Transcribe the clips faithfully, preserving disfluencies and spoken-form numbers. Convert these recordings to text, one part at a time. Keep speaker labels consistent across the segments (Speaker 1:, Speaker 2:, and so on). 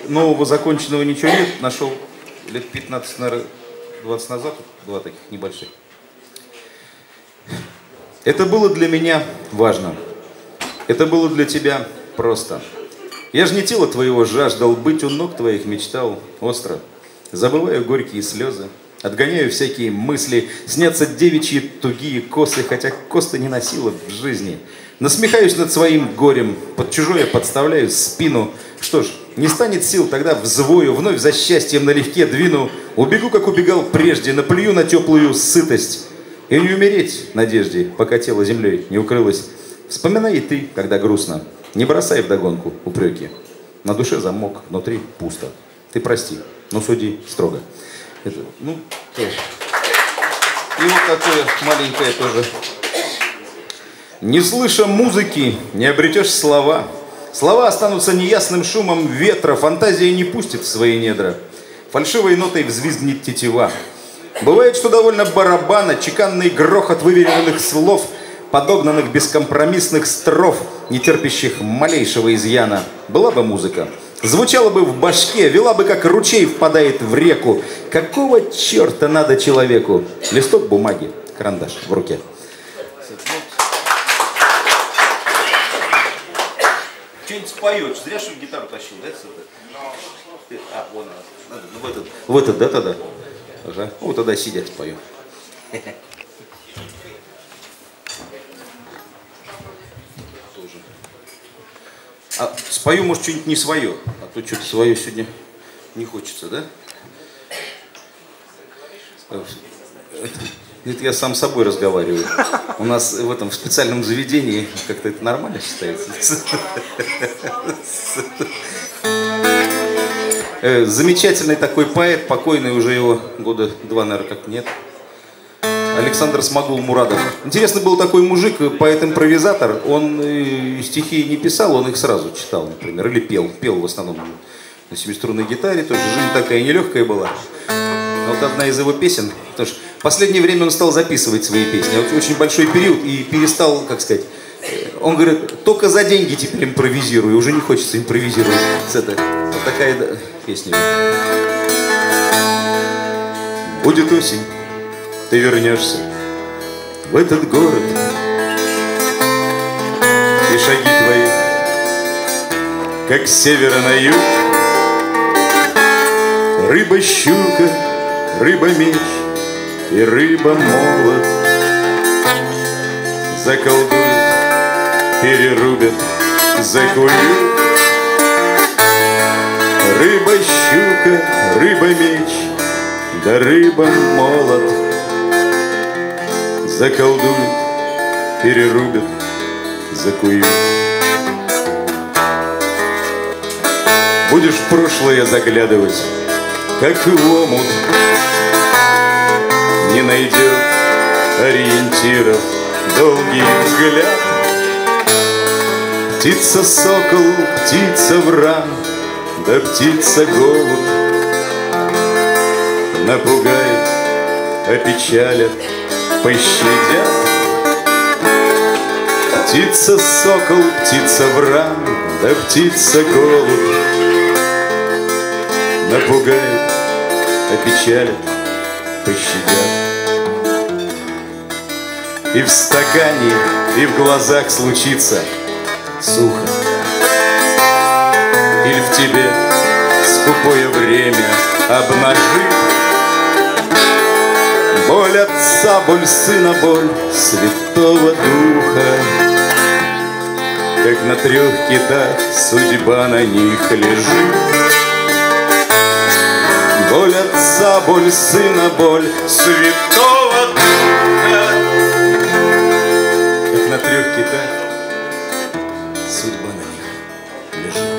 Speaker 1: нового законченного ничего нет. Нашел лет пятнадцать, наверное, двадцать назад, два таких небольших. Это было для меня важно. Это было для тебя просто. Я ж не тело твоего жаждал, быть у ног твоих мечтал остро. Забываю горькие слезы, отгоняю всякие мысли, снятся девичьи тугие косы, хотя косы не носила в жизни. Насмехаюсь над своим горем, под чужое подставляю спину. Что ж, не станет сил, тогда взвою, вновь за счастьем налегке двину. Убегу, как убегал прежде, наплюю на теплую сытость. И не умереть в надежде, пока тело землей не укрылось. Вспоминай и ты, когда грустно. Не бросай вдогонку упреки. На душе замок, внутри пусто. Ты прости, но суди строго. Это, ну, тоже. И вот такое маленькое тоже. Не слыша музыки, не обретешь слова. Слова останутся неясным шумом ветра. Фантазия не пустит в свои недра. Фальшивой нотой взвизгнет тетива. Бывает, что довольно барабана, чеканный грохот выверенных слов, подогнанных бескомпромиссных строф, не терпящих малейшего изъяна. Была бы музыка, звучала бы в башке, вела бы, как ручей впадает в реку. Какого черта надо человеку? Листок бумаги, карандаш в руке. Что-нибудь споешь, зря что ли гитару тащил, да? А, вон она. В этот, в этот, да, тогда? Ага. Вот тогда сидят, спою. Тоже. А спою, может, что-нибудь не свое. А то что-то свое сегодня не хочется, да? Это я сам с собой разговариваю. У нас в этом в специальном заведении как-то это нормально считается. Замечательный такой поэт, покойный уже его года два, наверное, как нет. Александр Смагул Мурадов. Интересный был такой мужик, поэт-импровизатор. Он стихи не писал, он их сразу читал, например, или пел. Пел в основном на семиструнной гитаре, тоже жизнь такая нелегкая была. Вот одна из его песен, потому что в последнее время он стал записывать свои песни. Вот очень большой период и перестал, как сказать, он говорит, только за деньги теперь импровизирую, уже не хочется импровизировать. Это, вот такая да, песня. Будет осень, ты вернешься в этот город, и шаги твои, как с севера на юг, рыба-щука, рыба-меч и рыба-молот заколдуют, перерубят, закуют. Рыба-щука, рыба-меч, да рыба-молот заколдуют, перерубят, закуют. Будешь в прошлое заглядывать, как в омут, не найдет ориентиров долгий взгляд. Птица-сокол, птица-вран, да птица-голубь напугают, опечалят, пощадят. Птица-сокол, птица-вран, да птица-голубь напугают, опечалят, пощадят. И в стакане, и в глазах случится сухо, или в тебе скупое время обнажит боль отца, боль сына, боль Святого Духа. Как на трех китах судьба на них лежит. Боль отца, боль сына, боль Святого Духа. Как на трех китах судьба на них лежит.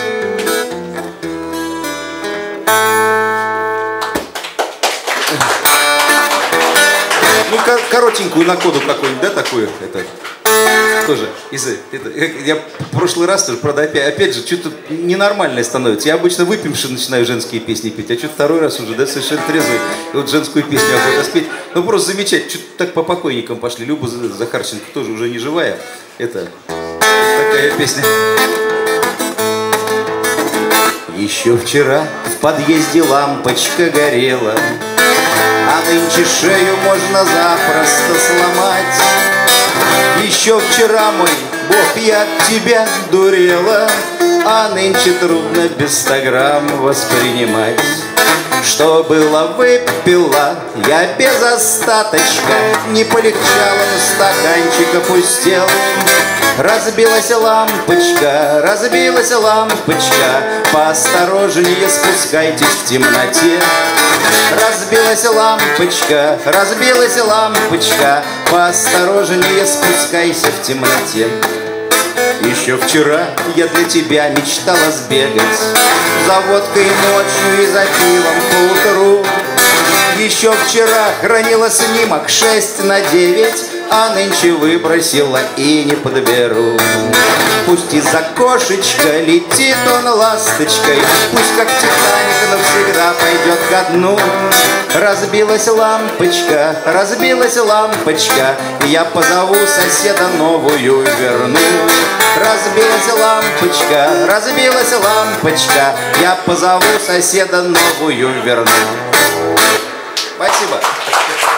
Speaker 1: Ну, коротенькую на коду какую-нибудь, да, такую? Это тоже из это, я в прошлый раз тоже, правда, опять, опять же, что-то ненормальное становится. Я обычно выпивши начинаю женские песни петь, а что-то второй раз уже, да, совершенно трезвый. И вот женскую песню охота спеть. Ну, просто замечательно. Что-то так по покойникам пошли. Люба Захарченко тоже уже не живая. Это такая песня. Еще вчера в подъезде лампочка горела, а нынче шею можно запросто сломать. Еще вчера, мой бог, я от тебя дурела, а нынче трудно без ста грамм воспринимать. Что было, выпила я без остаточка, не полегчало, но стаканчик опустел. Разбилась лампочка, разбилась лампочка, поосторожнее спускайтесь в темноте. Разбилась лампочка, разбилась лампочка, поосторожнее спускайся в темноте. Еще вчера я для тебя мечтала сбегать за водкой ночью и за пивом поутру. Еще вчера хранила снимок шесть на девять, а нынче выбросила и не подберу. Пусть из окошечка летит он ласточкой, пусть как Титаник навсегда пойдет ко дну. Разбилась лампочка, разбилась лампочка, я позову соседа новую верну. Разбилась лампочка, разбилась лампочка, я позову соседа новую верну. Спасибо.